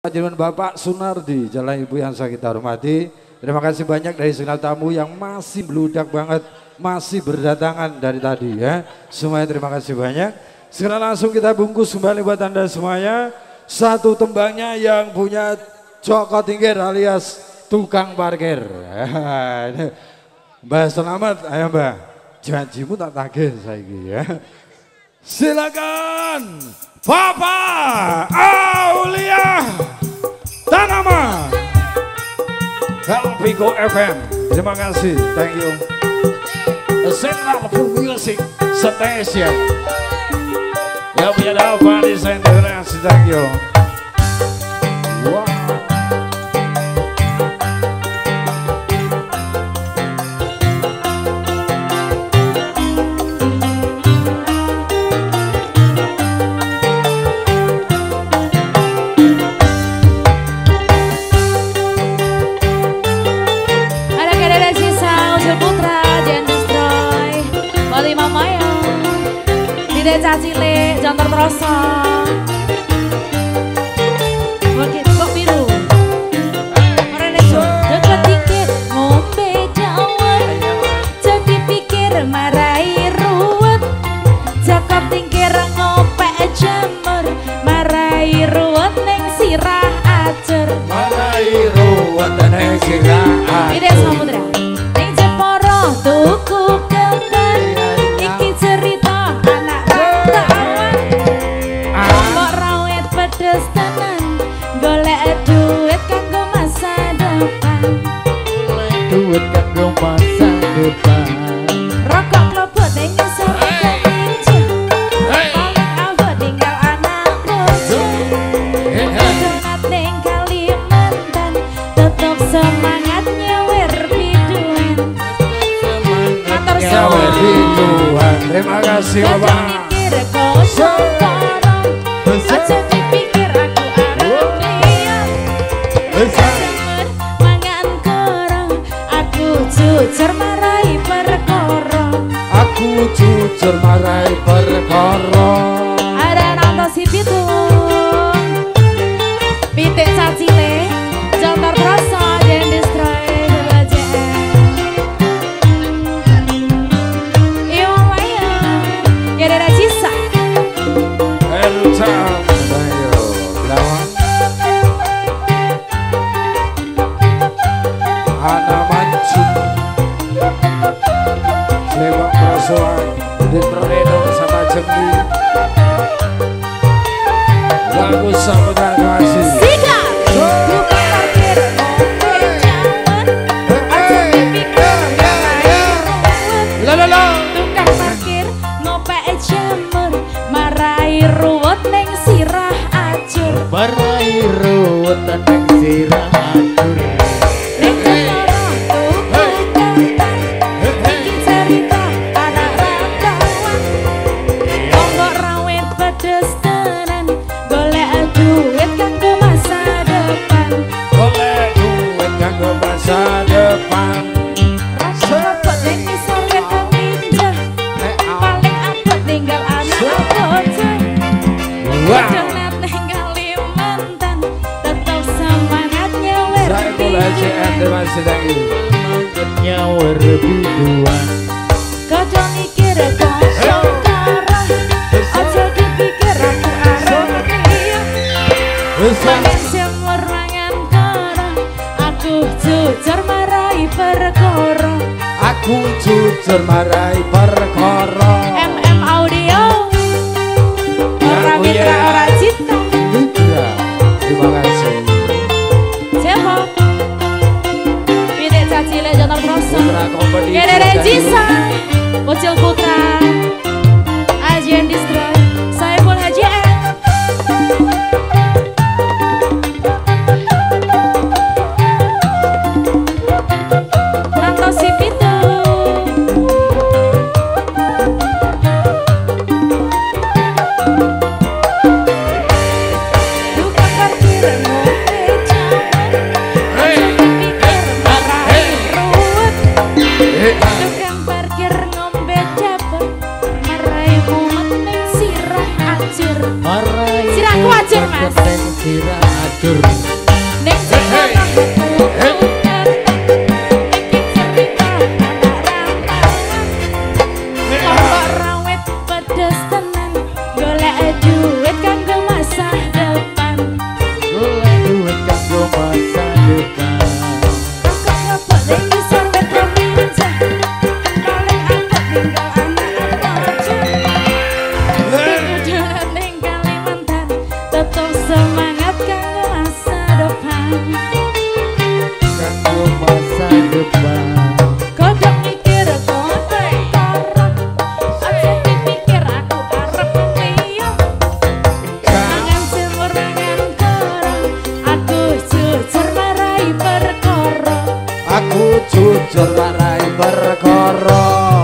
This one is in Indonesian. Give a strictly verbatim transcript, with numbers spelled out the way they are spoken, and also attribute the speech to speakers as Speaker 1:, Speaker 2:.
Speaker 1: Jalan Bapak Sunardi, jalan Ibu yang saya kita hormati. Terima kasih banyak dari segala tamu yang masih beludak banget, masih berdatangan dari tadi ya. Semuanya terima kasih banyak. Sekarang langsung kita bungkus kembali buat Anda semuanya. Satu tembangnya yang punya Joko Tingkir alias tukang parkir. Mbak selamat, ayo Mbak. Janjimu tak tagih saya ya. Silakan Bapak Aulia Tanaman Helpiko F M. Terima kasih, thank you. Central Music Station yang punya dapat di sentrasi, thank you. Wow.
Speaker 2: Cacile, jangan terasa. Wakit kok biru. Orang itu deket dikit ngombe dawet. Jadi pikir marai ruwet. Jakap tingkir ngopek jamur. Marai ruwet neng sirah acer.
Speaker 1: Marai ruwet neng sirah acer.
Speaker 2: Ide Samudra. Neng Jeporo tuku kembang. Iki cerita golek duit kanggo masa depan.
Speaker 1: Golek duit kanggo masa depan.
Speaker 2: Rokok klobot ning ngisor kelinci. Paling abot tinggal anak bojo. Donat ning Kalimantan, tetep semangat nyewer biduan. Matur
Speaker 1: suwun. Terima kasih Bapak.
Speaker 2: Mikir kosong korong. Aja dipikir aku arep liat. Jemer mangan korong. Aku jujur marai perkara.
Speaker 1: Aku jujur marai perkara.
Speaker 2: Ada nonton si pitung. Pitik cacile. Jantar terasa dan destroy belajar. Iyo lumayan. Ya ada sisa.
Speaker 1: Erucan. Ana Mancu Lewat Perasuan Udin Proredo bersama Jembi lagu sambutan kasih
Speaker 2: Sika tukang parkir ngombe jaman. Aja dipikir marai ruwet. Tukang parkir ngopek jamur. Marai ruwet neng sirah acur.
Speaker 1: Marai ruwet neng sirah acur.
Speaker 2: Donat ning Kalimantan, tetap semangat nyewer biduan.
Speaker 1: Semangat nyewer biduan.
Speaker 2: Kadang mikir kosong karang. Aja dipikir aku arep liat. Mangan jamur mangan korong. Aku jujur marai perkara.
Speaker 1: Aku jujur marai perkara.
Speaker 2: M M Audio. Ora mitra ora cinta.
Speaker 1: Ya, terima kasih.
Speaker 2: Siapa? Pitik cacile jantar terasa.
Speaker 1: Putra kompetisi.
Speaker 2: Gede Regisa. Bocil Putra. Ajian Destroy. Saya pun Hajian. Nanto si Pitu. Tukang parkir Ning sekolah tuku kertas, iki cerita anak rantauan. Pokok rawit pedes tenan, golek duit kanggo masa depan.
Speaker 3: Golek duit kanggo masa depan.
Speaker 2: Aku ngebok ning ngisor metro pinjah, paling aku tinggal anak aja. Udah ning Kalimantan, tetep semangat kanggo masa depan.
Speaker 3: Kanggo masa depan.
Speaker 2: Kodok mikir kowe karo, aja dipikir aku arep liya. Mangan silmur mangan karo, aku jujur marai perkara.
Speaker 3: Aku jujur marai perkara.